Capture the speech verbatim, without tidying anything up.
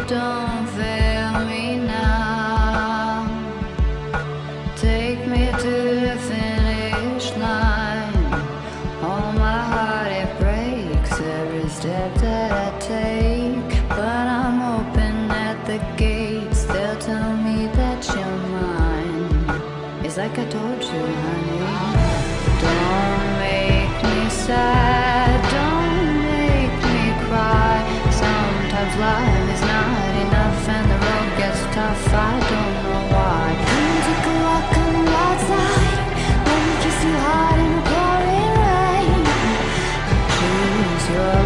don't fail me now. Take me to the finish line. Oh, my heart, it breaks every step that I take. But I'm open at the gates. They'll tell me that you're mine. It's like I told you, honey. Don't make me sad, don't make me cry. Sometimes life is not enough and the road gets tough. I don't know why. Come take a walk on the outside. Let me kiss you hard in the pouring rain. Choose your